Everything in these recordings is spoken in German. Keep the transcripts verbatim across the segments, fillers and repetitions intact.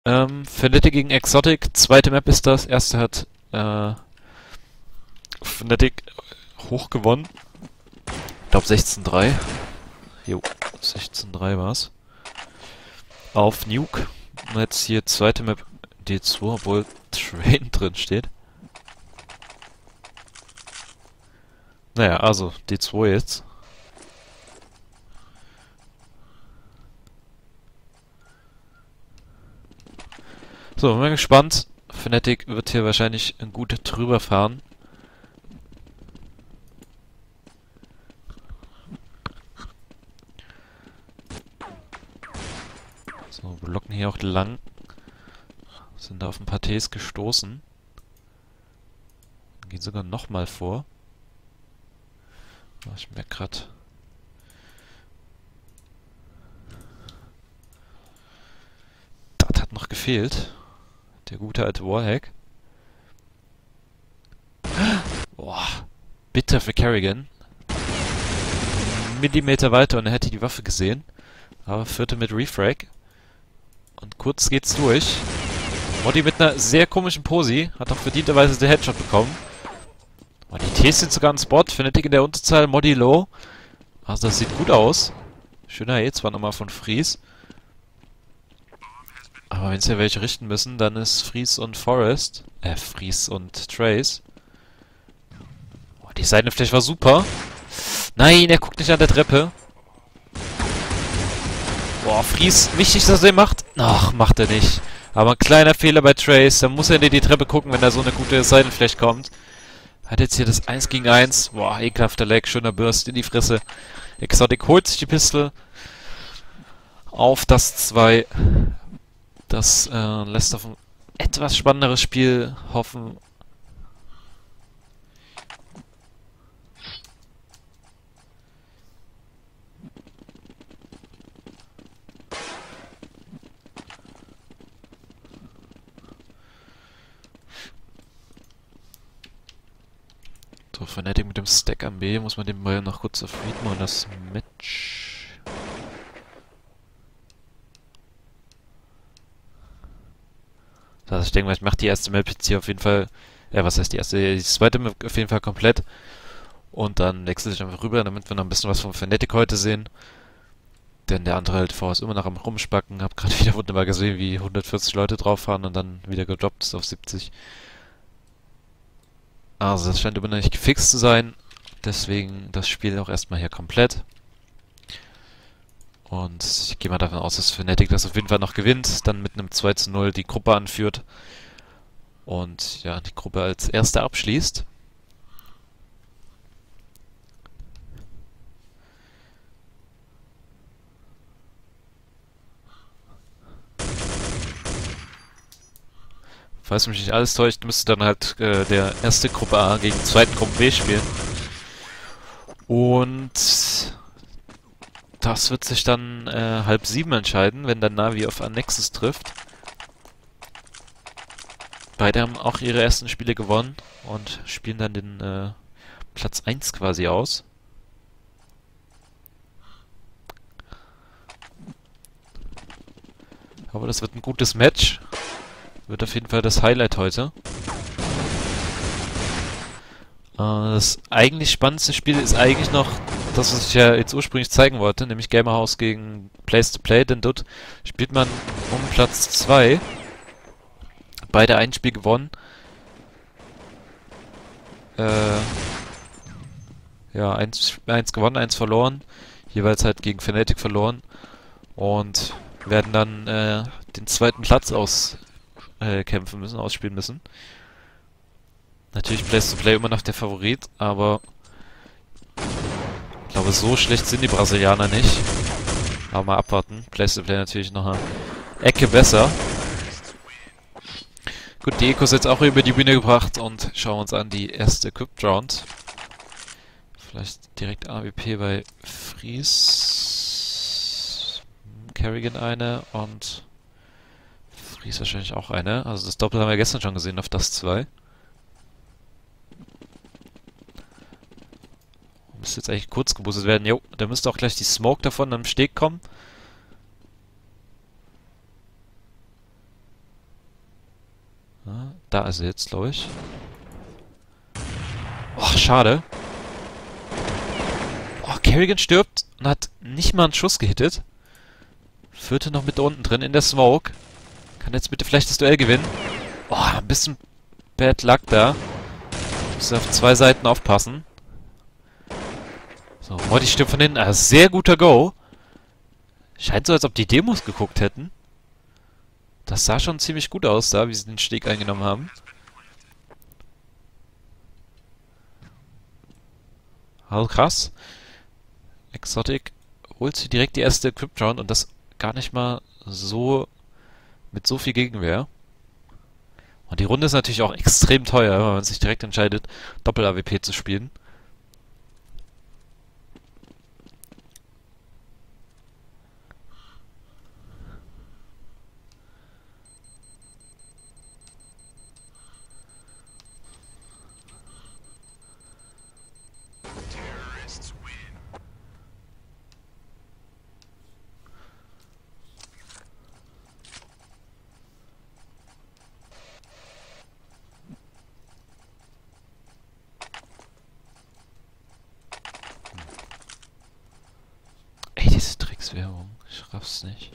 Ähm, Fnatic gegen Exotic. Zweite Map ist das. Erste hat äh, Fnatic hoch gewonnen. Ich glaube sechzehn drei. Jo, sechzehn drei war's. Auf Nuke. Und jetzt hier zweite Map D zwei, obwohl Train drin steht. Naja, also D zwei jetzt. So, bin mal gespannt. Fnatic wird hier wahrscheinlich gut drüber fahren. So, wir locken hier auch lang. Sind da auf ein paar Ts gestoßen. Gehen sogar nochmal vor. Oh, ich merke grad. Das hat noch gefehlt. Der gute alte Wallhack. Boah. Bitter für Kerrigan. Millimeter weiter und er hätte die Waffe gesehen. Aber vierte mit Refrag. Und kurz geht's durch. Modi mit einer sehr komischen Posi. Hat auch verdienterweise den Headshot bekommen. Oh, die Ts sind sogar an Spot. Fnatic in der Unterzahl. Modi low. Also das sieht gut aus. Schöner Hit zwar nochmal von Fries. Aber wenn sie ja welche richten müssen, dann ist Fries und Forest. Äh, Fries und Trace. Oh, die Seitenfläche war super. Nein, er guckt nicht an der Treppe. Boah, Fries, wichtig, dass er den macht. Ach, macht er nicht. Aber ein kleiner Fehler bei Trace. Da muss er in die Treppe gucken, wenn da so eine gute Seitenfläche kommt. Hat jetzt hier das eins gegen eins. Boah, ekelhafter Leg, schöner Burst in die Fresse. Exotic holt sich die Pistole. Auf das zwei. Das äh, lässt auf ein etwas spannenderes Spiel hoffen. So, Fnatic mit dem Stack am B. Muss man den mal noch kurz auf Read machen, das Match. Also ich denke mal, ich mache die erste Map jetzt hier auf jeden Fall, ja, was heißt die erste, die zweite Map auf jeden Fall komplett. Und dann wechsle ich einfach rüber, damit wir noch ein bisschen was von Fnatic heute sehen. Denn der andere halt vor ist immer noch am Rumspacken. Hab gerade wieder wunderbar gesehen, wie hundertvierzig Leute drauf fahren und dann wieder gedroppt ist auf siebzig. Also das scheint immer noch nicht gefixt zu sein. Deswegen das Spiel auch erstmal hier komplett. Und ich gehe mal davon aus, dass Fnatic das auf jeden Fall noch gewinnt, dann mit einem zwei zu null die Gruppe anführt und ja, die Gruppe als Erster abschließt. Falls mich nicht alles täuscht, müsste dann halt äh, der erste Gruppe A gegen die zweite Gruppe B spielen. Und das wird sich dann äh, halb sieben entscheiden, wenn dann Navi auf Annexus trifft. Beide haben auch ihre ersten Spiele gewonnen und spielen dann den äh, Platz eins quasi aus. Aber das wird ein gutes Match. Wird auf jeden Fall das Highlight heute. Äh, das eigentlich spannendste Spiel ist eigentlich noch das, was ich ja jetzt ursprünglich zeigen wollte, nämlich Gamerhouse gegen Place to Play, denn dort spielt man um Platz zwei. Beide ein Spiel gewonnen. Äh, ja, eins, eins gewonnen, eins verloren. Jeweils halt gegen Fnatic verloren. Und werden dann äh, den zweiten Platz auskämpfen äh, müssen, ausspielen müssen. Natürlich Place to Play immer noch der Favorit, aber ich glaube, so schlecht sind die Brasilianer nicht. Aber mal abwarten. Place to Play natürlich noch eine Ecke besser. Gut, die Ecos jetzt auch über die Bühne gebracht und schauen uns an die erste Equipped Round. Vielleicht direkt A W P bei Fries. Kerrigan eine und Fries wahrscheinlich auch eine. Also das Doppel haben wir gestern schon gesehen auf das zwei. Müsste jetzt eigentlich kurz geboostet werden. Jo, da müsste auch gleich die Smoke davon am Steg kommen. Ja, da ist er jetzt, glaube ich. Och, schade. Oh, Kerrigan stirbt und hat nicht mal einen Schuss gehittet. Vierte noch mit da unten drin in der Smoke. Kann jetzt bitte vielleicht das Duell gewinnen. Oh, ein bisschen Bad Luck da. Muss auf zwei Seiten aufpassen. So, Morty stirbt von hinten. Ah, sehr guter Go. Scheint so, als ob die Demos geguckt hätten. Das sah schon ziemlich gut aus da, wie sie den Steg eingenommen haben. Also krass. Exotic holt sich direkt die erste Equipped Round und das gar nicht mal so mit so viel Gegenwehr. Und die Runde ist natürlich auch extrem teuer, wenn man sich direkt entscheidet, Doppel-A W P zu spielen. Ey, diese Dreckswerbung. Ich raff's nicht.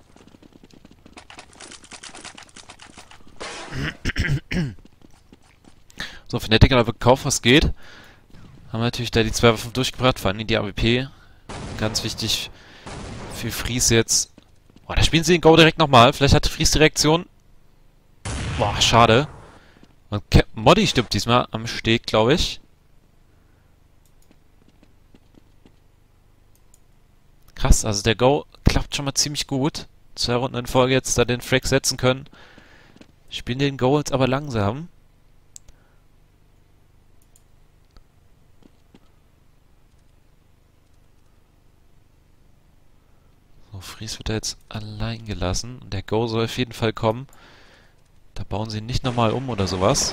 So, Fnatic hat aber gekauft, was geht. Haben natürlich da die zwei Waffen durchgebracht, vor allem die A W P. Ganz wichtig für Fries jetzt. Boah, da spielen sie den Go direkt nochmal. Vielleicht hat Fries die Reaktion. Boah, schade. Und Moddy stirbt diesmal am Steg, glaube ich. Krass, also der Go klappt schon mal ziemlich gut. Zwei Runden in Folge jetzt da den Frag setzen können. Spielen den Go jetzt aber langsam. So, Fries wird da jetzt allein gelassen. Und der Go soll auf jeden Fall kommen. Da bauen sie ihn nicht nochmal um oder sowas.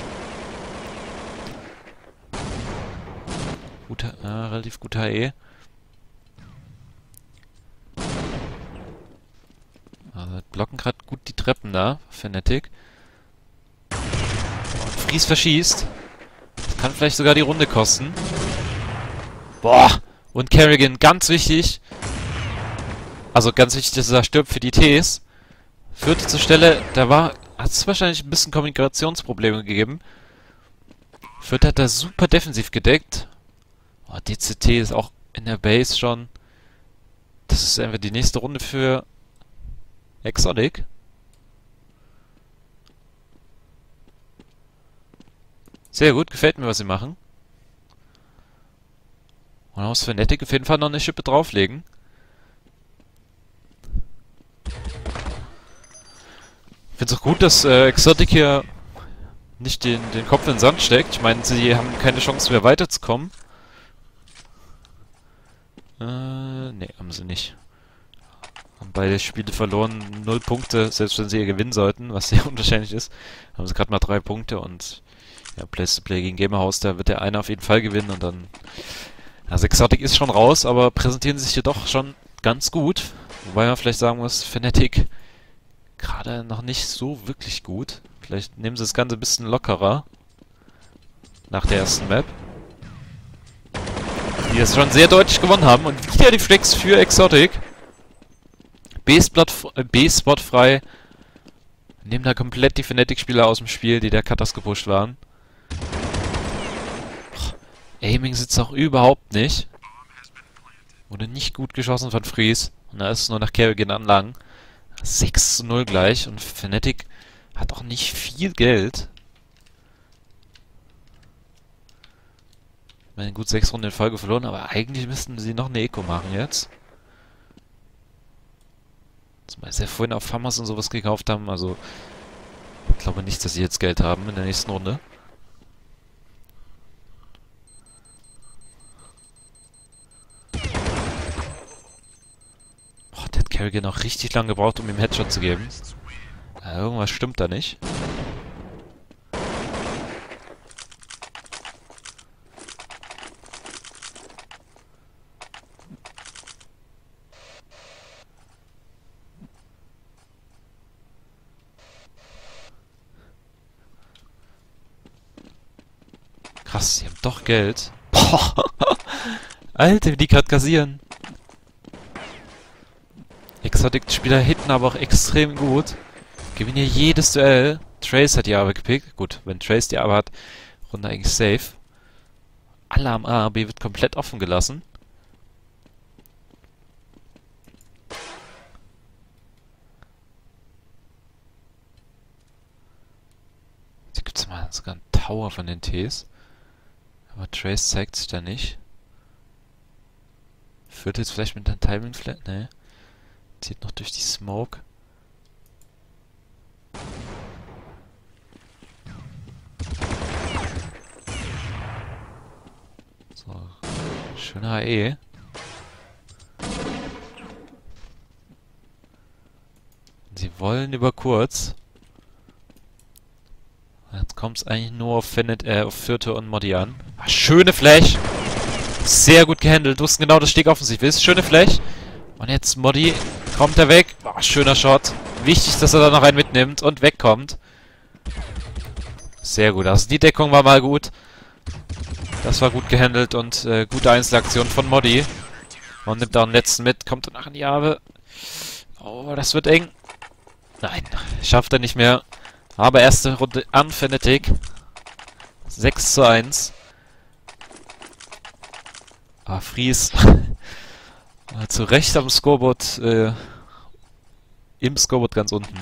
Guter, äh, relativ guter H E. Also blocken gerade gut die Treppen da, Fnatic. Und Fries verschießt. Das kann vielleicht sogar die Runde kosten. Boah! Und Kerrigan, ganz wichtig. Also ganz wichtig, dass er stirbt für die Ts. Vierte zur Stelle, da war, hat es wahrscheinlich ein bisschen Kommunikationsprobleme gegeben. Vierte hat da super defensiv gedeckt. Oh, D C T ist auch in der Base schon. Das ist einfach die nächste Runde für Exotic. Sehr gut, gefällt mir, was sie machen. Und da muss Fnatic auf jeden Fall noch eine Schippe drauflegen. Ich finde es auch gut, dass äh, Exotic hier nicht den, den Kopf in den Sand steckt. Ich meine, sie haben keine Chance mehr weiterzukommen. Äh, ne, haben sie nicht. Haben beide Spiele verloren, null Punkte, selbst wenn sie hier gewinnen sollten, was sehr unwahrscheinlich ist. Haben sie gerade mal drei Punkte und ja, Place to Play gegen Gamerhouse, da wird der eine auf jeden Fall gewinnen und dann... Also Exotic ist schon raus, aber präsentieren sich hier doch schon ganz gut. Wobei man vielleicht sagen muss, Fnatic gerade noch nicht so wirklich gut. Vielleicht nehmen sie das Ganze ein bisschen lockerer nach der ersten Map. Die das schon sehr deutlich gewonnen haben und wieder die Flex für Exotic. B-Spot frei. Nehmen da komplett die Fnatic-Spieler aus dem Spiel, die der Cutters gepusht waren. Boah, Aiming sitzt auch überhaupt nicht. Wurde nicht gut geschossen von Fries. Und da ist es nur nach Kerrigan anlangen. sechs zu null gleich. Und Fnatic hat auch nicht viel Geld. Ich meine, gut sechs Runden in Folge verloren, aber eigentlich müssten sie noch eine Eco machen jetzt. Zumal sie ja vorhin auf Farmers und sowas gekauft haben, also ich glaube nicht, dass sie jetzt Geld haben in der nächsten Runde. Boah, der hat Kerrigan auch richtig lange gebraucht, um ihm Headshot zu geben. Ja, irgendwas stimmt da nicht. Krass, die haben doch Geld. Boah. Alter, wie die gerade kassieren. Exotic-Spieler hitten aber auch extrem gut. Gewinnen hier jedes Duell. Trace hat die aber gepickt. Gut, wenn Trace die aber hat, Runde eigentlich safe. Alarm A, B wird komplett offen gelassen. Hier gibt es mal sogar einen Tower von den Ts. Aber Trace zeigt sich da nicht. Führt jetzt vielleicht mit einem Timing Flat? Ne. Zieht noch durch die Smoke. So. Schöner H E. Sie wollen über kurz. Jetzt kommt es eigentlich nur auf, Fenet, äh, auf Vierte und Modi an. Ah, schöne Flash! Sehr gut gehandelt. Du wussten genau, das Steg offensiv ist. Schöne Flash. Und jetzt Modi. Kommt er weg. Oh, schöner Shot. Wichtig, dass er da noch einen mitnimmt und wegkommt. Sehr gut. Also die Deckung war mal gut. Das war gut gehandelt und äh, gute Einzelaktion von Modi. Und nimmt auch den letzten mit. Kommt danach in die Arme. Oh, das wird eng. Nein, schafft er nicht mehr. Aber erste Runde an Fnatic. sechs zu eins. Ah, Fries. Zu Recht am Scoreboard, äh, im Scoreboard ganz unten.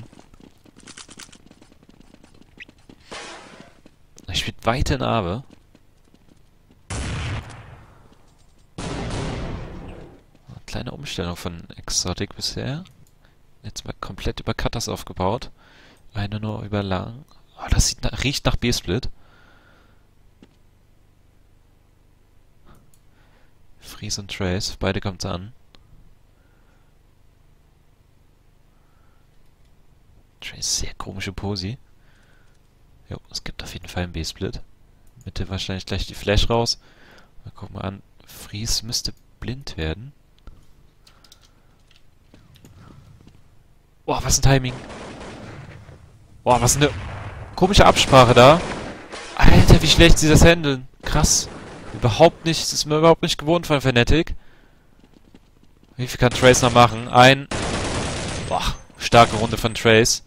Er spielt weit in Abe. Kleine Umstellung von Exotic bisher. Jetzt mal komplett über Cutters aufgebaut. Eine nur über lang. Oh, das sieht nach, riecht nach B-Split. Fries und Trace, beide kommt an. Trace, sehr komische Posi. Jo, es gibt auf jeden Fall einen B-Split. Mitte wahrscheinlich gleich die Flash raus. Mal gucken mal an. Fries müsste blind werden. Boah, was ein Timing. Boah, was eine komische Absprache da. Alter, wie schlecht sie das handeln. Krass. Überhaupt nicht, das ist mir überhaupt nicht gewohnt von Fnatic. Wie viel kann Trace noch machen? Ein... Boah, starke Runde von Trace.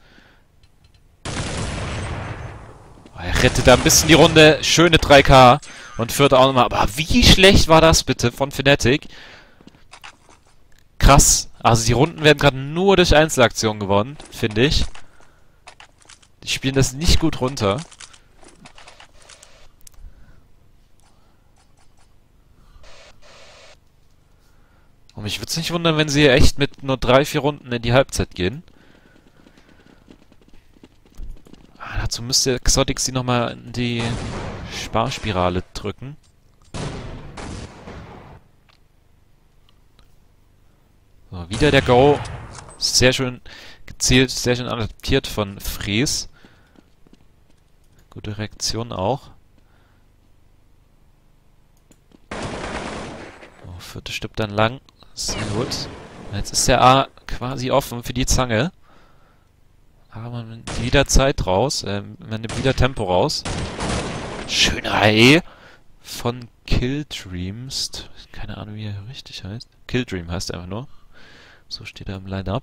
Er rettet da ein bisschen die Runde. Schöne drei K. Und führt auch nochmal. Aber wie schlecht war das bitte von Fnatic? Krass. Also die Runden werden gerade nur durch Einzelaktionen gewonnen, finde ich. Die spielen das nicht gut runter. Und mich würde es nicht wundern, wenn sie echt mit nur drei, vier Runden in die Halbzeit gehen. Ah, dazu müsste Exotic sie nochmal in die Sparspirale drücken. So, wieder der Go. Sehr schön gezielt, sehr schön adaptiert von Fries. Gute Reaktion auch. Oh, vierte Stück dann lang. Sehr gut. Jetzt ist der A quasi offen für die Zange. Aber man nimmt wieder Zeit raus. Äh, man nimmt wieder Tempo raus. Schöner H E von Killdreams. Keine Ahnung, wie er richtig heißt. Killdream heißt er einfach nur. So steht er im Line-Up.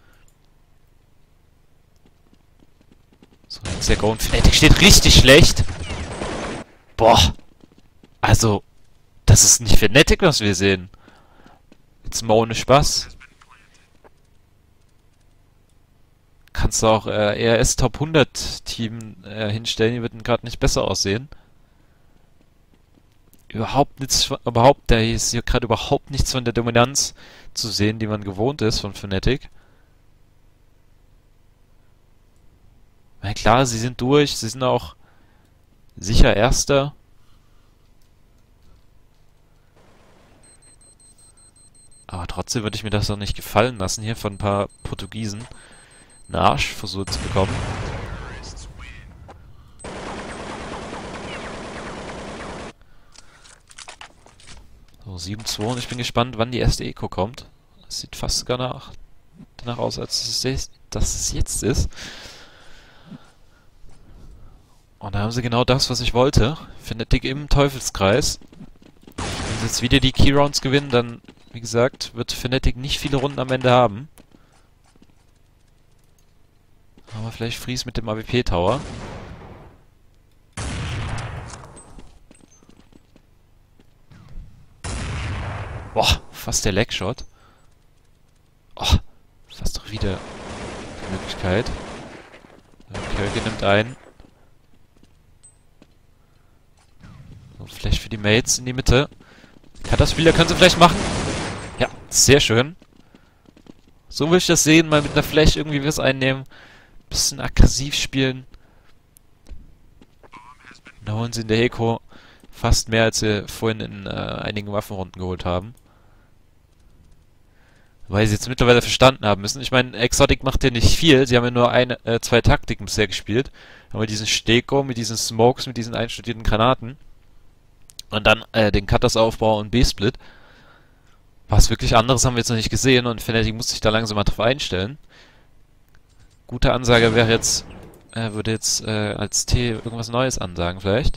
So, jetzt der Go und Fnatic steht richtig schlecht. Boah. Also, das ist nicht Fnatic, was wir sehen. Jetzt mal ohne Spaß. Kannst du auch äh, R S Top hundert Team äh, hinstellen, die würden gerade nicht besser aussehen. Überhaupt nichts, überhaupt, da ist hier gerade überhaupt nichts von der Dominanz zu sehen, die man gewohnt ist von Fnatic. Na klar, sie sind durch, sie sind auch sicher Erster. Aber trotzdem würde ich mir das noch nicht gefallen lassen, hier von ein paar Portugiesen einen Arsch versucht zu bekommen. So, sieben zwei und ich bin gespannt, wann die erste Eco kommt. Das sieht fast sogar nach, danach aus, als es, dass es jetzt ist. Und da haben sie genau das, was ich wollte. Fnatic im Teufelskreis. Wenn sie jetzt wieder die Keyrounds gewinnen, dann, wie gesagt, wird Fnatic nicht viele Runden am Ende haben. Aber vielleicht Freeze mit dem A W P-Tower. Boah, fast der Legshot. Oh, fast doch wieder die Möglichkeit. Kölge nimmt ein. So, Flash für die Mates in die Mitte. Kann das Spieler, können sie vielleicht machen? Ja, sehr schön. So will ich das sehen, mal mit einer Flash irgendwie was einnehmen. Bisschen aggressiv spielen. Da holen sie in der Heko fast mehr, als sie vorhin in äh, einigen Waffenrunden geholt haben. Weil sie jetzt mittlerweile verstanden haben müssen. Ich meine, Exotic macht ja nicht viel. Sie haben ja nur eine, äh, zwei Taktiken bisher gespielt. Aber mit diesen Steko, mit diesen Smokes, mit diesen einstudierten Granaten. Und dann äh, den Cutters-Aufbau und B-Split. Was wirklich anderes haben wir jetzt noch nicht gesehen. Und Fnatic muss sich da langsam mal drauf einstellen. Gute Ansage wäre jetzt, er äh, würde jetzt äh, als T irgendwas Neues ansagen vielleicht.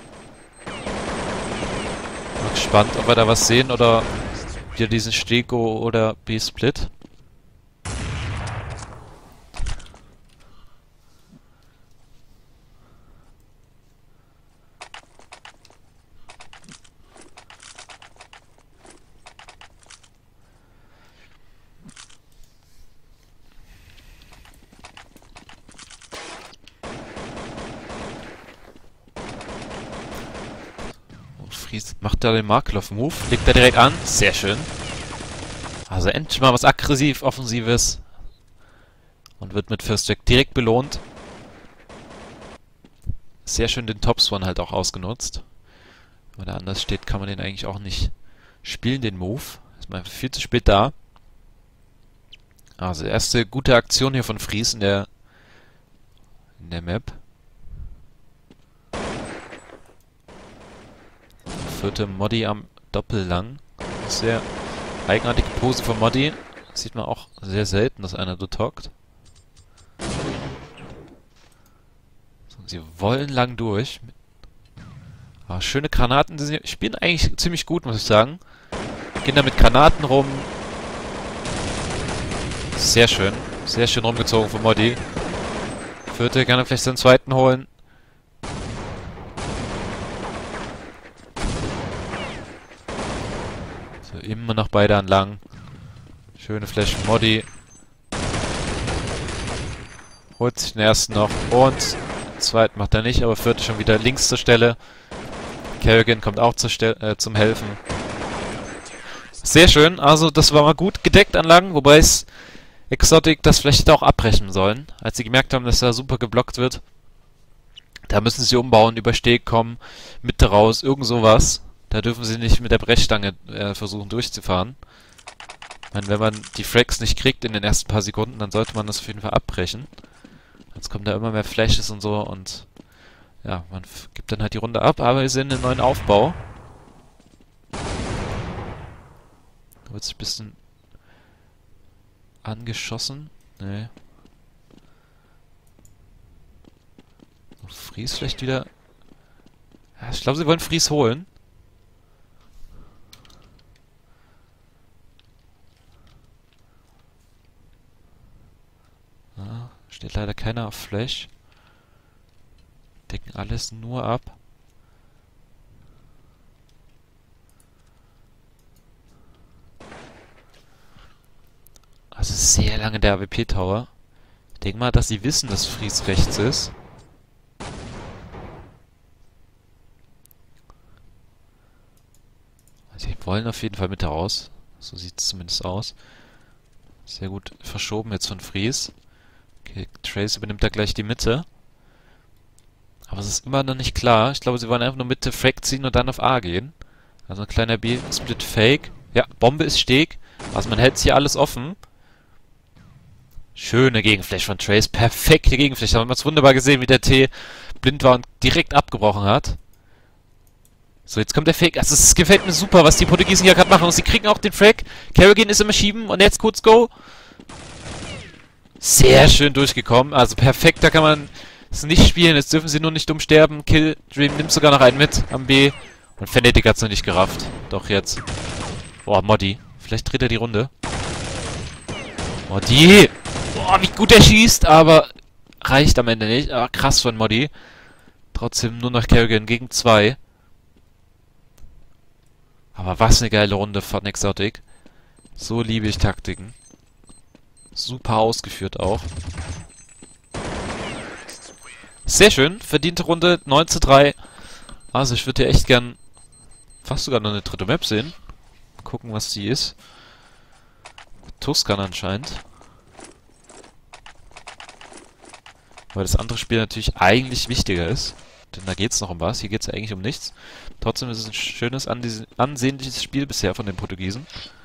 Bin gespannt, ob wir da was sehen oder wieder diesen Steko oder B-Split. Fries macht da den Markloff-Move, legt er direkt an. Sehr schön. Also endlich mal was aggressiv Offensives. Und wird mit First Jack direkt belohnt. Sehr schön den Top-Swan halt auch ausgenutzt. Wenn er anders steht, kann man den eigentlich auch nicht spielen, den Move. Ist mal viel zu spät da. Also erste gute Aktion hier von Fries in der, in der Map. Vierte Modi am Doppellang. Sehr eigenartige Pose von Modi. Sieht man auch sehr selten, dass einer dort hockt. So, sie wollen lang durch. Aber schöne Granaten. Sie spielen eigentlich ziemlich gut, muss ich sagen. Gehen da mit Granaten rum. Sehr schön. Sehr schön rumgezogen von Modi. Vierte kann er vielleicht seinen zweiten holen. Immer noch beide an lang. Schöne Flash von Modi. Holt sich den ersten noch. Und den zweiten macht er nicht, aber vierte schon wieder links zur Stelle. Kerrigan kommt auch zur Ste äh, zum Helfen. Sehr schön. Also das war mal gut gedeckt an lang, wobei es Exotic das vielleicht hätte auch abbrechen sollen. Als sie gemerkt haben, dass er super geblockt wird. Da müssen sie umbauen, über Steg kommen, Mitte raus, irgend sowas. Da dürfen sie nicht mit der Brechstange äh, versuchen durchzufahren. Ich meine, wenn man die Frags nicht kriegt in den ersten paar Sekunden, dann sollte man das auf jeden Fall abbrechen. Jetzt kommen da immer mehr Flashes und so und ja, man gibt dann halt die Runde ab, aber wir sehen einen neuen Aufbau. Da wird sich ein bisschen angeschossen. Nee. Fries vielleicht wieder. Ja, ich glaube, sie wollen Fries holen. Steht leider keiner auf Flash. Decken alles nur ab. Also sehr lange der A W P-Tower. Ich denke mal, dass sie wissen, dass Fries rechts ist. Sie wollen auf jeden Fall mit raus. So sieht es zumindest aus. Sehr gut verschoben jetzt von Fries. Okay, Trace übernimmt da gleich die Mitte. Aber es ist immer noch nicht klar. Ich glaube, sie wollen einfach nur Mitte Frag ziehen und dann auf A gehen. Also ein kleiner B-Split-Fake. Ja, Bombe ist Steg. Also man hält hier alles offen. Schöne Gegenflash von Trace. Perfekte Gegenflash. Da haben wir es wunderbar gesehen, wie der T blind war und direkt abgebrochen hat. So, jetzt kommt der Fake. Also es gefällt mir super, was die Portugiesen hier gerade machen. Und sie kriegen auch den Frag. Kerrigan ist immer schieben und jetzt kurz Go. Sehr schön durchgekommen. Also perfekt, da kann man es nicht spielen, jetzt dürfen sie nur nicht dumm sterben. Kill, Dream nimmt sogar noch einen mit am B. Und Fnatic hat's noch nicht gerafft. Doch jetzt. Boah, Moddy. Vielleicht dreht er die Runde. Moddy! Boah, wie gut er schießt, aber reicht am Ende nicht. Aber krass von Moddy. Trotzdem nur noch Kerrigan gegen zwei. Aber was eine geile Runde von Exotic. So liebe ich Taktiken. Super ausgeführt auch. Sehr schön. Verdiente Runde. neun zu drei. Also ich würde hier echt gern fast sogar noch eine dritte Map sehen. Gucken, was die ist. Tuscan anscheinend. Weil das andere Spiel natürlich eigentlich wichtiger ist. Denn da geht es noch um was. Hier geht es ja eigentlich um nichts. Trotzdem ist es ein schönes, ansehnliches Spiel bisher von den Portugiesen.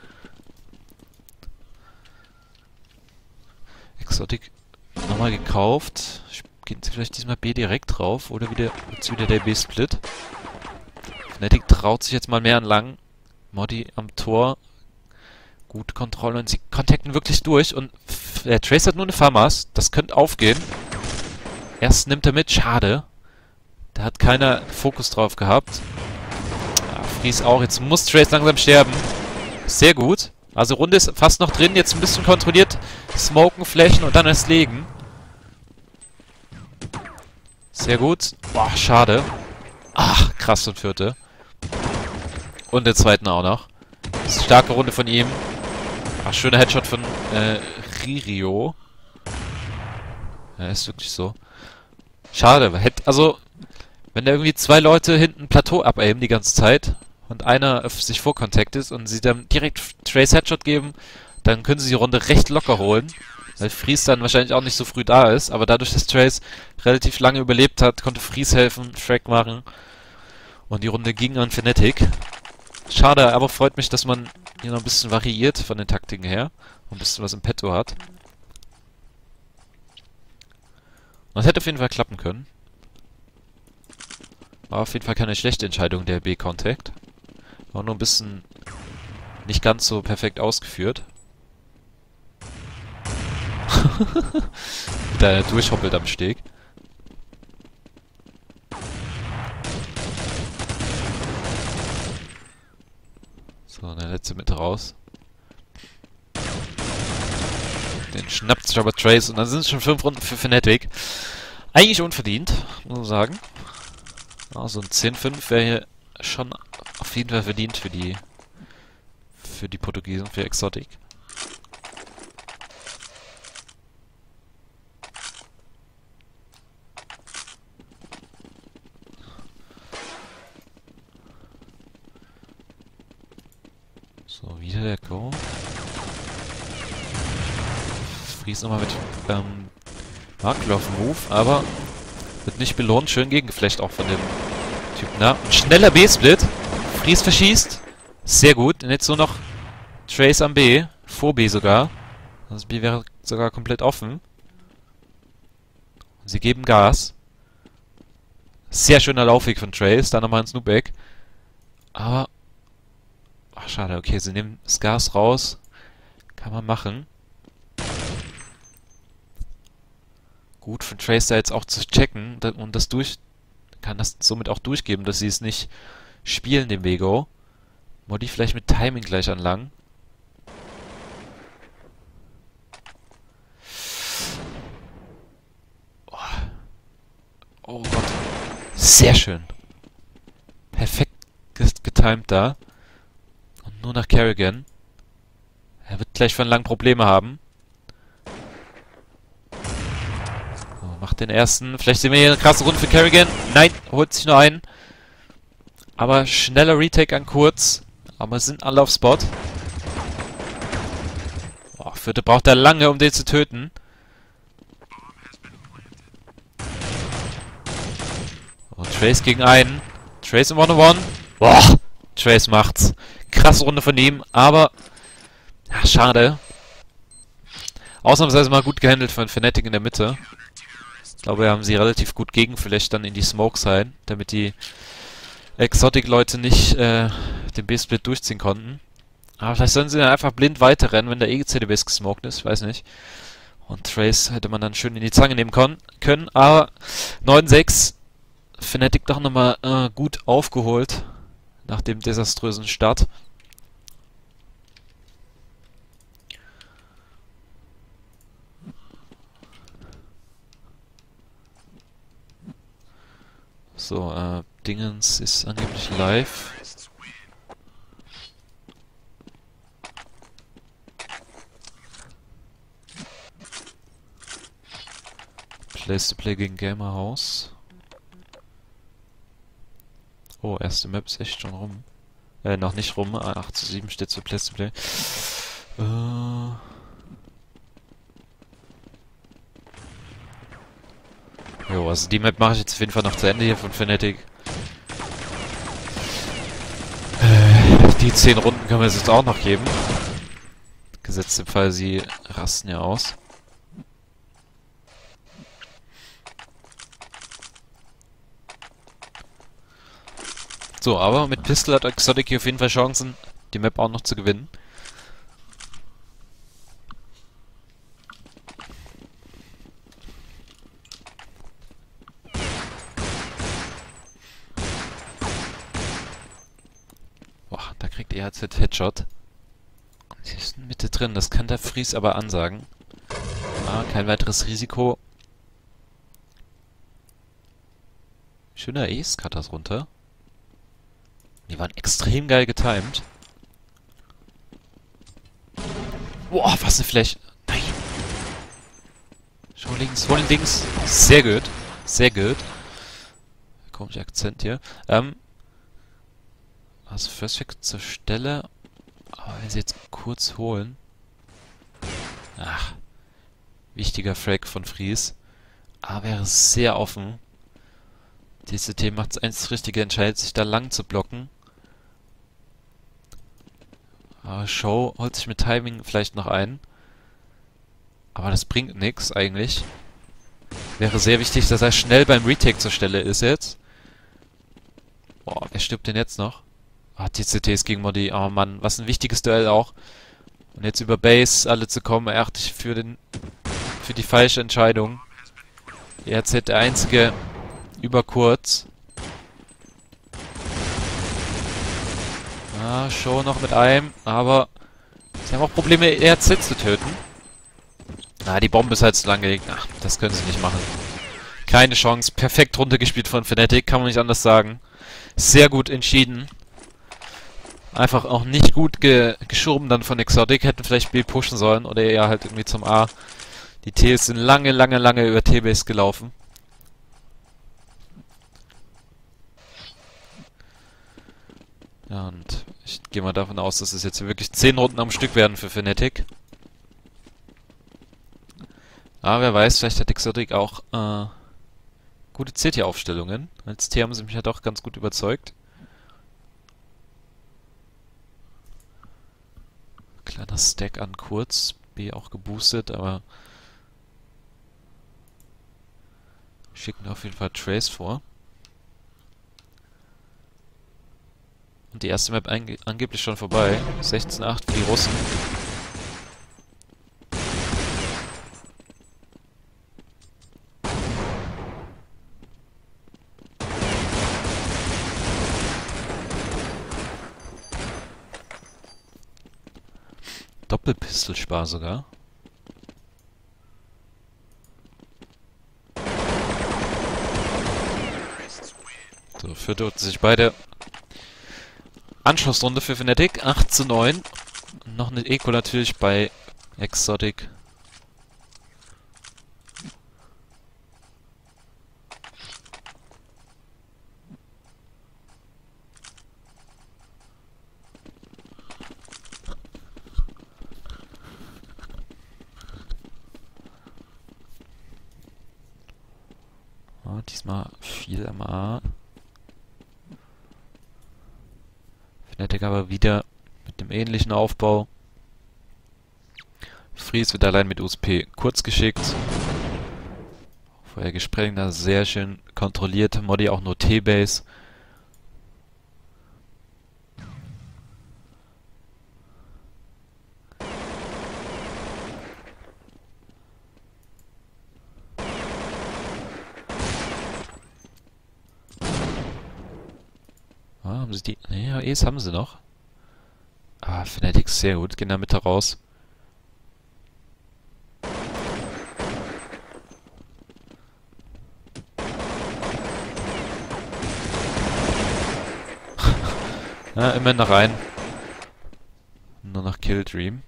Exotic nochmal gekauft. Gehen sie vielleicht diesmal B direkt drauf oder wieder, jetzt wieder der B-Split. Fnatic traut sich jetzt mal mehr an lang. Moddy am Tor. Gute Kontrolle und sie kontakten wirklich durch. Und der Trace hat nur eine Famas. Das könnte aufgehen. Erst nimmt er mit. Schade. Da hat keiner Fokus drauf gehabt. Ah, Fries auch. Jetzt muss Trace langsam sterben. Sehr gut. Also Runde ist fast noch drin. Jetzt ein bisschen kontrolliert. Smoken, flashen und dann erst legen. Sehr gut. Boah, schade. Ach, krass, und vierte. Und den zweiten auch noch. Das ist eine starke Runde von ihm. Ach, schöner Headshot von äh, Ririo. Ja, ist wirklich so. Schade. Hätt, also, wenn da irgendwie zwei Leute hinten Plateau abaimen die ganze Zeit und einer auf sich vorkontakt ist und sie dann direkt Trace Headshot geben, dann können sie die Runde recht locker holen. Weil Fries dann wahrscheinlich auch nicht so früh da ist, aber dadurch, dass Trace relativ lange überlebt hat, konnte Fries helfen, Frag machen. Und die Runde ging an Fnatic. Schade, aber freut mich, dass man hier noch ein bisschen variiert von den Taktiken her. Und ein bisschen was im Petto hat. Und das hätte auf jeden Fall klappen können. War auf jeden Fall keine schlechte Entscheidung, der B-Contact. War nur ein bisschen nicht ganz so perfekt ausgeführt. Da durchhoppelt am Steg. So, der letzte mit raus. Den schnappt sich aber Trace und dann sind es schon fünf Runden für Fnatic. Eigentlich unverdient, muss man sagen. Also ein zehn fünf wäre hier schon auf jeden Fall verdient für die für die Portugiesen, für Exotic. So, wieder der Go. Fries nochmal mit ähm, Marklauf-Move, aber wird nicht belohnt. Schön gegengeflecht auch von dem Typen da. Schneller B-Split. Fries verschießt. Sehr gut. Und jetzt nur noch Trace am B. Vor B sogar. Das B wäre sogar komplett offen. Sie geben Gas. Sehr schöner Laufweg von Trace. Da nochmal ein Snoopback. Aber ach, schade, okay, sie nehmen das Gas raus. Kann man machen. Gut von Trace da jetzt auch zu checken und das durch... kann das somit auch durchgeben, dass sie es nicht spielen, den Vego. Moddy vielleicht mit Timing gleich an lang. Oh, oh Gott. Sehr schön. Perfekt getimed da. Und nur nach Kerrigan. Er wird gleich von lang Probleme haben. So, macht den ersten. Vielleicht sehen wir hier eine krasse Runde für Kerrigan. Nein, holt sich nur einen. Aber schneller Retake an kurz. Aber sind alle auf Spot. Oh, Vierte braucht er lange, um den zu töten. Oh, Trace gegen einen. Trace im One-on-One. Boah, Trace macht's. Krasse Runde von ihm, aber ja, schade. Ausnahmsweise mal gut gehandelt von Fnatic in der Mitte. Ich glaube, wir haben sie relativ gut gegen, vielleicht dann in die Smoke sein, damit die Exotic-Leute nicht äh, den B-Split durchziehen konnten. Aber vielleicht sollen sie dann einfach blind weiterrennen, wenn der E C D-Base gesmoked ist, ich weiß nicht. Und Trace hätte man dann schön in die Zange nehmen können, können aber neun sechs, Fnatic doch nochmal äh, gut aufgeholt nach dem desaströsen Start. So, äh, Dingens ist angeblich live. Place to Play gegen Gamerhaus. Oh, erste Map ist echt schon rum. Äh, noch nicht rum. acht zu sieben steht zu Place to Play. Äh... Jo, also die Map mache ich jetzt auf jeden Fall noch zu Ende hier von Fnatic. Äh, die zehn Runden können wir uns jetzt auch noch geben. Gesetzt im Fall, sie rasten ja aus. So, aber mit Pistol hat Exotic hier auf jeden Fall Chancen, die Map auch noch zu gewinnen. Boah, da kriegt E H Z Headshot. Sie ist in Mitte drin, das kann der Fries aber ansagen. Ah, kein weiteres Risiko. Schöner Ace-Cutters runter. Die waren extrem geil getimed. Boah, was eine Fläche. Nein. Schau links, hol ihn links. Sehr gut. Sehr gut. Komischer Akzent hier. Ähm. Also First Pick zur Stelle. Aber wenn sie jetzt kurz holen. Ach. Wichtiger Frag von Fries. Aber er ist sehr offen. D C T macht es eins Richtige, entscheidet sich da lang zu blocken. Aber Show holt sich mit Timing vielleicht noch ein. Aber das bringt nichts eigentlich. Wäre sehr wichtig, dass er schnell beim Retake zur Stelle ist jetzt. Boah, wer stirbt denn jetzt noch? Ah, T C T ist gegen Modi. Oh Mann, was ein wichtiges Duell auch. Und jetzt über Base alle zu kommen, erachte ich für den für die falsche Entscheidung. E H Z der einzige über kurz. Ah, Show noch mit einem, aber sie haben auch Probleme, E H Z zu töten. Na, ah, die Bombe ist halt zu lang gelegt. Ach, das können sie nicht machen. Keine Chance. Perfekt runtergespielt von Fnatic, kann man nicht anders sagen. Sehr gut entschieden. Einfach auch nicht gut ge geschoben dann von Exotic. Hätten vielleicht B pushen sollen oder eher halt irgendwie zum A. Die Ts sind lange, lange, lange über T-Base gelaufen. Ja, und ich gehe mal davon aus, dass es jetzt wirklich zehn Runden am Stück werden für Fnatic. Aber wer weiß, vielleicht hat Exotic auch äh, gute C T-Aufstellungen. Als T haben sie mich ja doch ganz gut überzeugt. Kleiner Stack an kurz. B auch geboostet, aber schicken auf jeden Fall Trace vor. Und die erste Map ange angeblich schon vorbei. sechzehn acht für die Russen. Doppelpistolspar sogar. So, vierte sich beide. Anschlussrunde für Fnatic, acht zu neun. Noch eine Eco natürlich bei Exotic. Oh, diesmal viel am A. Fnatic aber wieder mit dem ähnlichen Aufbau. Fries wird allein mit U S P kurz geschickt. Vorher gesprengt, da sehr schön kontrolliert. Modi auch nur T-Base. Ah, haben sie die... Ne, ja, E's haben sie noch. Ah, Fanatics, sehr gut. Gehen da Mitte raus. Ja, immerhin noch rein. Nur noch Kill Dream.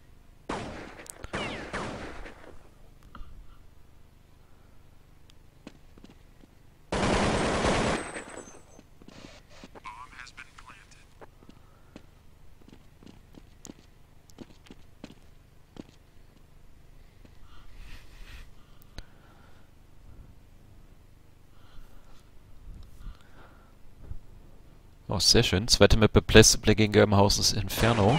Oh, sehr schön. Zweite Map bei Place Play gegen Gelben Haus ist Inferno.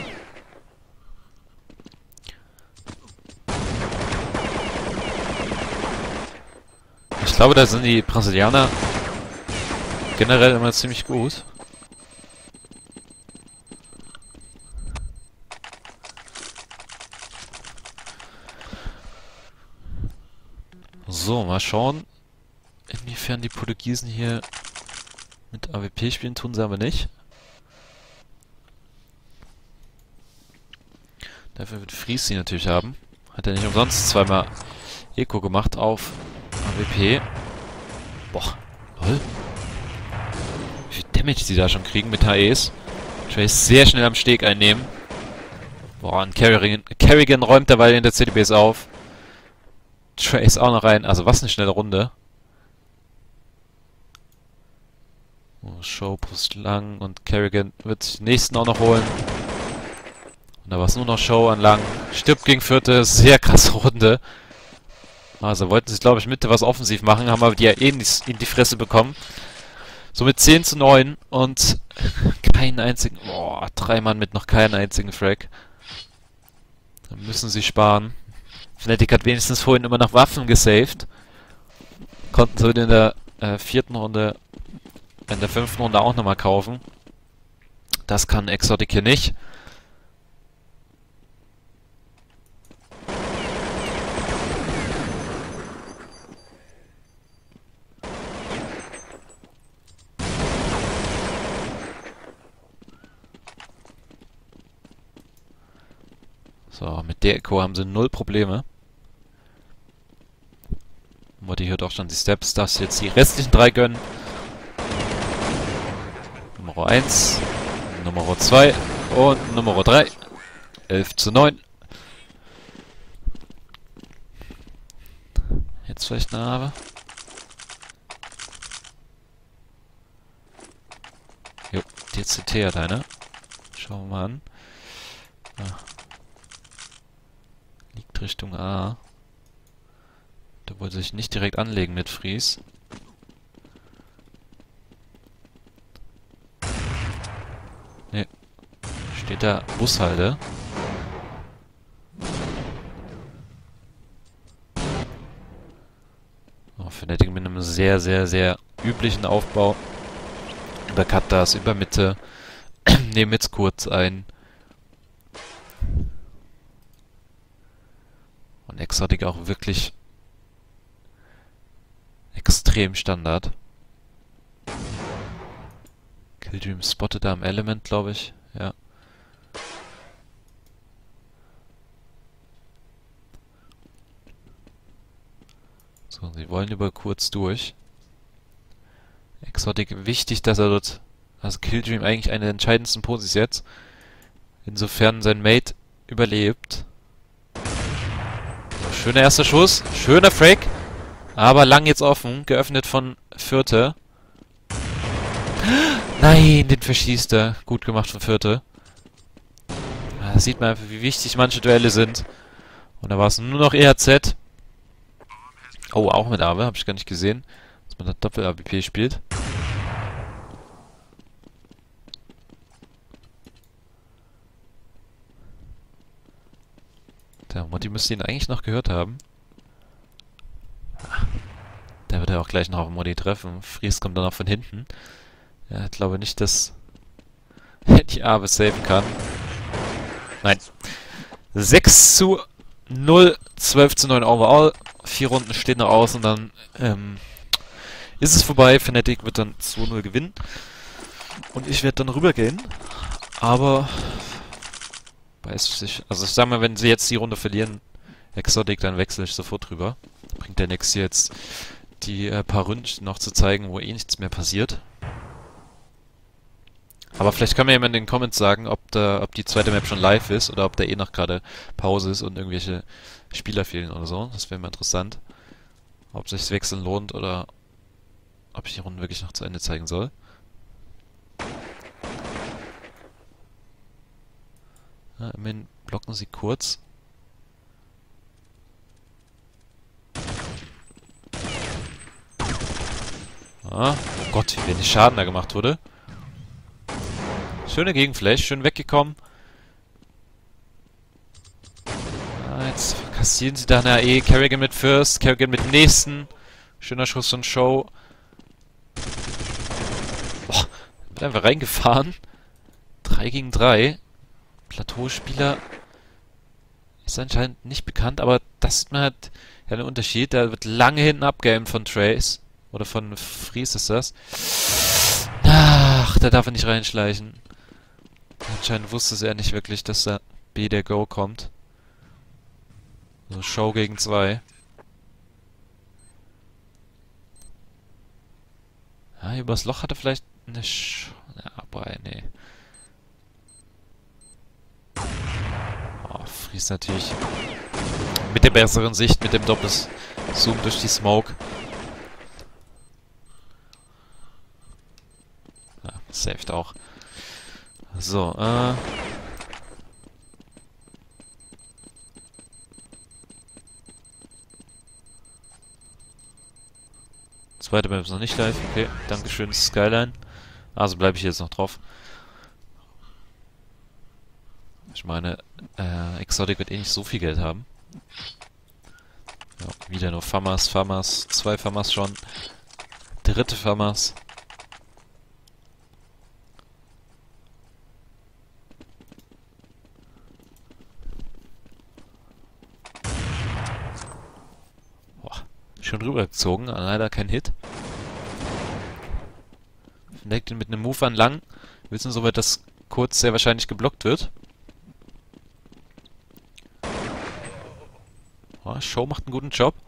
Ich glaube, da sind die Brasilianer generell immer ziemlich gut. So, mal schauen, inwiefern die Portugiesen hier mit A W P spielen. Tun sie aber nicht. Dafür wird Fries sie natürlich haben. Hat er nicht umsonst zweimal Eco gemacht auf A W P. Boah, lol. Wie viel Damage die da schon kriegen mit H Es. Trace sehr schnell am Steg einnehmen. Boah, und Kerrigan, Kerrigan räumt dabei in der C D Base auf. Trace auch noch rein. Also was eine schnelle Runde. Oh, Show pusht lang und Kerrigan wird sich den nächsten auch noch holen. Und da war es nur noch Show an lang. Stirbt gegen Vierte. Sehr krasse Runde. Also wollten sie, glaube ich, Mitte was offensiv machen, haben aber die ja eh in die, in die Fresse bekommen. Somit zehn zu neun und keinen einzigen... Boah, drei Mann mit noch keinen einzigen Frag. Dann müssen sie sparen. Fnatic hat wenigstens vorhin immer noch Waffen gesaved. Konnten sie in der äh, vierten Runde, in der fünften Runde auch nochmal kaufen. Das kann Exotic hier nicht. So, mit der Echo haben sie null Probleme. Motti hört auch schon die Steps, darfst jetzt die restlichen drei gönnen. Nummer eins, Nummer zwei und Nummer drei. elf zu neun. Jetzt vielleicht eine Habe. Jo, die C T hat eine. Schauen wir mal an. Ah. Liegt Richtung A. Der wollte sich nicht direkt anlegen mit Fries. Ne. Steht da Bushalde. Oh, Fnatic mit einem sehr, sehr, sehr üblichen Aufbau. Über Katas, über Mitte. Nehmen jetzt kurz ein. Und Exotic auch wirklich extrem Standard. Killdream spottet da am Element, glaube ich. Ja. So, sie wollen über kurz durch. Exotic, wichtig, dass er dort... Also Killdream eigentlich eine der entscheidendsten Posis jetzt. Insofern sein Mate überlebt. So, schöner erster Schuss. Schöner Frag. Aber lang jetzt offen. Geöffnet von Vierte. Nein, den verschießt er. Gut gemacht von Vierte. Da sieht man einfach, wie wichtig manche Duelle sind. Und da war es nur noch E H Z. Oh, auch mit Awe. Habe ich gar nicht gesehen. Dass man da Doppel-A W P spielt. Der Motti müsste ihn eigentlich noch gehört haben. Da wird er auch gleich noch auf Motti treffen. Fries kommt dann auch von hinten. Ja, ich glaube nicht, dass er die Awe saven kann. Nein. sechs zu null, zwölf zu neun overall. Vier Runden stehen noch aus und dann ähm, ist es vorbei. Fnatic wird dann zwei null gewinnen. Und ich werde dann rübergehen. Aber weiß ich, also ich sag mal, wenn sie jetzt die Runde verlieren, Exotic, dann wechsle ich sofort rüber. Bringt der nichts jetzt die äh, paar Runden noch zu zeigen, wo eh nichts mehr passiert. Aber vielleicht kann mir jemand in den Comments sagen, ob da, ob die zweite Map schon live ist oder ob da eh noch gerade Pause ist und irgendwelche Spieler fehlen oder so. Das wäre mal interessant. Ob sich das Wechseln lohnt oder ob ich die Runde wirklich noch zu Ende zeigen soll. Ja, immerhin blocken sie kurz. Ah, oh Gott, wie wenig Schaden da gemacht wurde. Schöne Gegenflash, schön weggekommen. Ah, jetzt kassieren sie da eine A E. Kerrigan mit First, Kerrigan mit dem nächsten. Schöner Schuss von Show. Boah, wird einfach reingefahren. drei gegen drei. Plateauspieler ist anscheinend nicht bekannt, aber das sieht man halt ja einen Unterschied. Da wird lange hinten abgeaimt von Trace. Oder von Fries ist das. Ach, da darf er nicht reinschleichen. Anscheinend wusste er nicht wirklich, dass da B der Go kommt. So, Show gegen zwei. Ja, übers Loch hat er vielleicht eine Sch... Ja, aber nee. Oh, Fries natürlich mit der besseren Sicht, mit dem Doppelzoom durch die Smoke. Ja, saved auch. So, äh... Zweite Map ist noch nicht live, okay. Dankeschön, Skyline. Also bleibe ich jetzt noch drauf. Ich meine, äh, Exotic wird eh nicht so viel Geld haben. Ja, wieder nur Famas, Famas, zwei Famas schon. Dritte Famas. Schon rübergezogen, leider kein Hit. Deckt ihn mit einem Move an lang. Wir wissen soweit, dass kurz sehr wahrscheinlich geblockt wird. Oh, Show macht einen guten Job.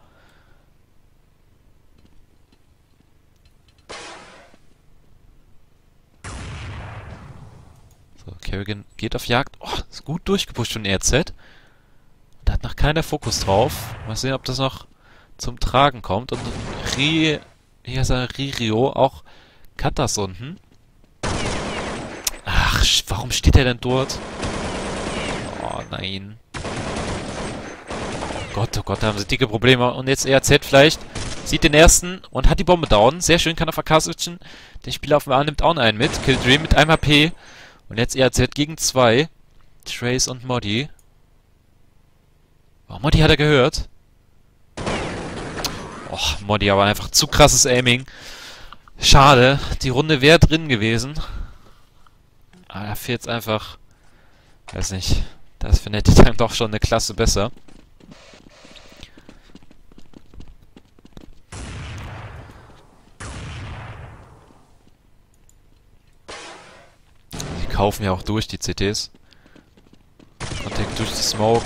So, Kerrigan geht auf Jagd. Oh, ist gut durchgepusht von R Z. Da hat noch keiner Fokus drauf. Mal sehen, ob das noch zum Tragen kommt. Und Ri, hier ist er, Ririo, auch Katas unten. Ach, warum steht er denn dort? Oh nein. Oh Gott, oh Gott, da haben sie dicke Probleme. Und jetzt E R Z vielleicht. Sieht den ersten und hat die Bombe down. Sehr schön, kann auf A K switchen. Der Spieler auf dem A nimmt auch einen mit. Killdream mit einem H P. Und jetzt E R Z gegen zwei. Trace und Modi. Oh, Modi hat er gehört. Och, Modi, aber einfach zu krasses Aiming. Schade, die Runde wäre drin gewesen. Aber da fehlt es einfach... Weiß nicht. Da ist Fnatic dann doch schon eine Klasse besser. Die kaufen ja auch durch, die C Ts. Contact durch die Smoke.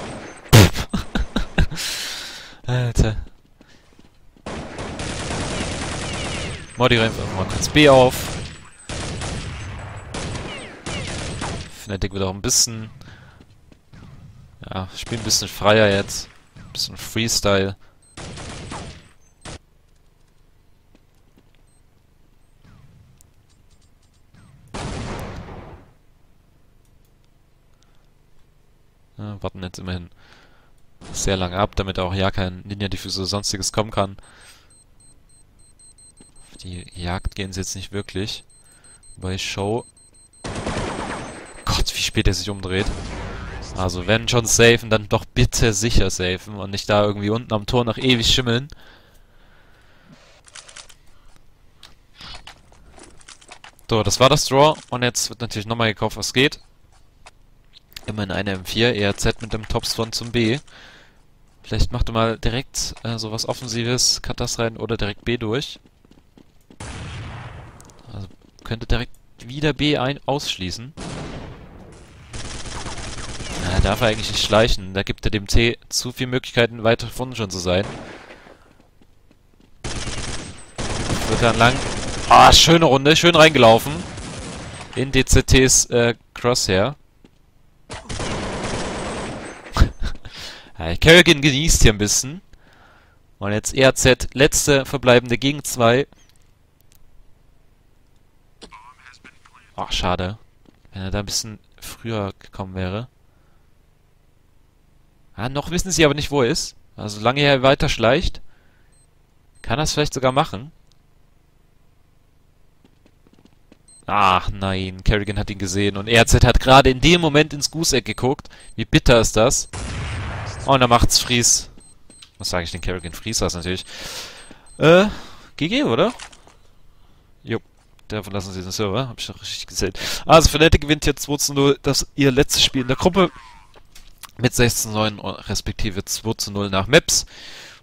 Alter. Modi rennt einfach mal kurz B auf. Fnatic wird auch ein bisschen... Ja, spielt ein bisschen freier jetzt. Ein bisschen Freestyle. Ja, warten jetzt immerhin sehr lange ab, damit auch ja kein Ninja-Diffusor oder sonstiges kommen kann. Auf die Jagd gehen sie jetzt nicht wirklich. Bei Show... Gott, wie spät er sich umdreht. Also wenn schon safen, dann doch bitte sicher safen und nicht da irgendwie unten am Tor noch ewig schimmeln. So, das war das Draw und jetzt wird natürlich nochmal gekauft, was geht. Immerhin eine M vier, E R Z mit dem Topspawn zum B. Vielleicht macht er mal direkt äh, sowas Offensives, Katas rein oder direkt B durch. Also könnte direkt wieder B ein ausschließen. Ja, darf er eigentlich nicht schleichen. Da gibt er dem T zu viele Möglichkeiten, weiter vorne schon zu sein. Wird dann lang. Ah, schöne Runde. Schön reingelaufen. In D Z Ts äh, Crosshair. Ja, Kerrigan genießt hier ein bisschen. Und jetzt E A Z, letzte verbleibende gegen zwei. Ach, schade. Wenn er da ein bisschen früher gekommen wäre. Ah, noch wissen sie aber nicht, wo er ist. Also solange er weiter schleicht, kann er es vielleicht sogar machen. Ach nein, Kerrigan hat ihn gesehen und E A Z hat gerade in dem Moment ins Gooseegg geguckt. Wie bitter ist das? Oh, und dann macht's Fries. Was sage ich denn? Kerrigan Fries war es natürlich. Äh, G G, oder? Jo, da verlassen sie den Server. Hab ich doch richtig gesehen. Also, Fnatic gewinnt jetzt zwei zu null das ihr letztes Spiel in der Gruppe. Mit sechzehn zu neun respektive zwei zu null nach Maps.